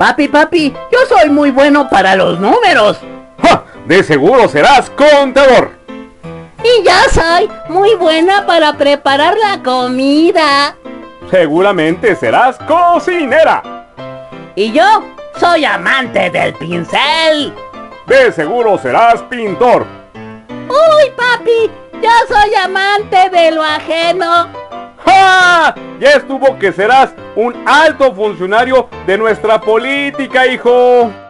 Papi, yo soy muy bueno para los números. ¡Ja! De seguro serás contador. Y yo soy muy buena para preparar la comida. Seguramente serás cocinera. Y yo soy amante del pincel. De seguro serás pintor. Uy, papi, yo soy amante de lo ajeno. ¡Ja! Ya estuvo que serás un alto funcionario de nuestra política, hijo.